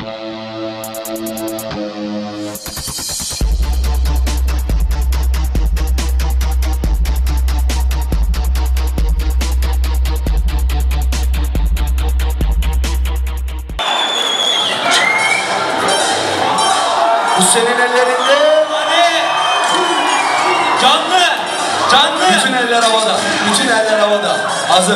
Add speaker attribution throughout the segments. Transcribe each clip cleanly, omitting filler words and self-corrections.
Speaker 1: Bu senin ellerinde.
Speaker 2: Hadi. Canlı. Canlı.
Speaker 1: Bütün eller havada. Bütün eller havada. Hazır.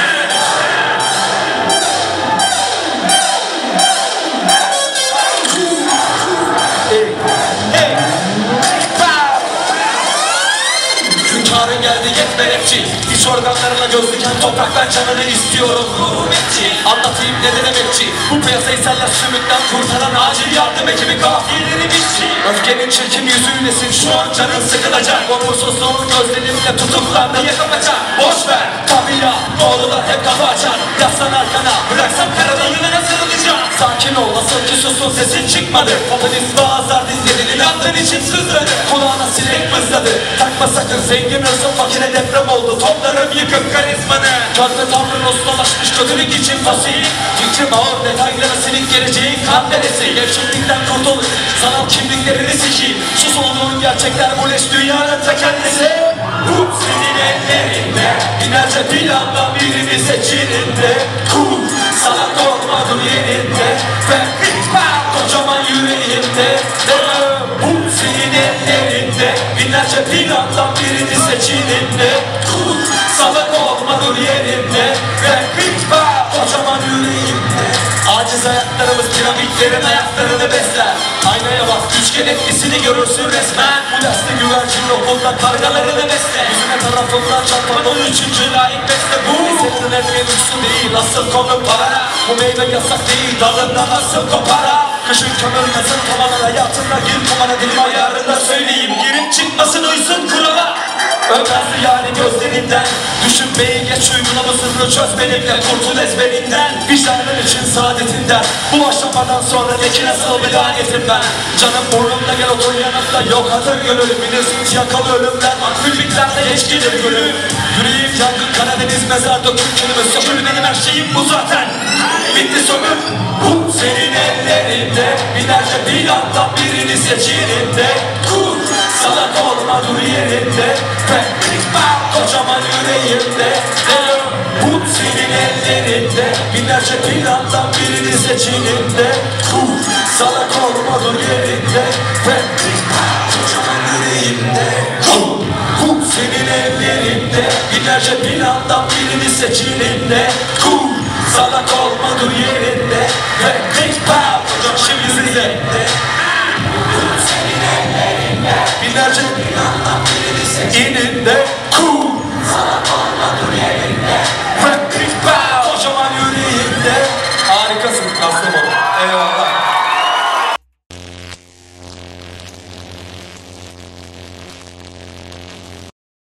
Speaker 2: Hünkârın geldi yetme rapçi. İç organlarına göz diken topraktan canını istiyorum. Ruhum etçi. Anlatayım ne demekçi. Bu piyasayı seller sümükten kurtaran acil yardım ekibi kafiyeleri biççi. Öfkenin çirkin yüzüğünesin şu an canın sıkılacak. Onursuzluğun gözlerimle tutuklandı yakapacak. Boş ver kabila doğrular hep kafa açar. Yaslan arkana bıraksam karadalına nasıl alacağım. Sakin ol nasıl ki susun sesin çıkmadı. Popülist vaazlar dinledin inandığın için sızladı. Kulağına sinek mızladı. Takma sakın zengin hırsın fakire deprem oldu. Toplarım yıkıp karizmanı. Gözde tavrın ustalaşmış kötülük için fosil. Fikrim ağır detaylara silik geleceğin kan deresi. Gevşeklikten kurtul sanal kimliklerini sikeyim. Sus olduğun gerçekler bu leş dünyanın ta kendisi. Bu senin ellerinde. Binlerce plandan birini seçilinde. Cool sana korkmadım yerinde. Ve kocaman yüreğimde. Bu senin ellerinde. Binlerce plandan birini seçilinde. Cool salak olma dur yerinde. Ve kocaman yüreğimde. Aciz ayaklarımız piramitlerin ayaklarını besler. Aynaya bak üçgen etkisini görürsün resmen. Bu derste güvercin okulda kargalarını besle. Yüzüne tarafından çarpan 13. layık besle. Bu senin etmeyen uçsun değil asıl konu para. Bu meyve yasak değil dalından asıl kopara. Kışın kömürmesin tamamen hayatında gir kumara dilim ayarında söyleyeyim. Girip çıkmasın uysun kurala. Ömrezli yani gözlerinden. Düşünmeyi geç uygulama sırrını çöz benimle. Kurtul ezberinden. Vicdanın için saadetinden. Bu aşamadan sonra ne ki nasıl bir lanetim ben. Canım burnumda gel otur yanımda. Yok hatır gönül bilirsin yakalı ölümden. Akülliklerde geç gelir gönül. Yüreğim yangın Karadeniz mezar döküm kelime. Sökül benim her şeyim bu zaten. Bitti sömür. Bu senin ellerinde. Binlerce plandan birini seçilinde. Kur salak olma dur yerinde. Kocaman yüreğimde. Bu senin ellerinde. Binlerce plandan birini seçilinde. Kur salak olma dur yerinde. Kocaman yüreğimde. Bu senin ellerinde. Binlerce plandan birini seçilinde. Kur salak olma dur yerinde. Ve şimdi size. Bu senin ellerinde. Binlerce plandan birini seçilinde.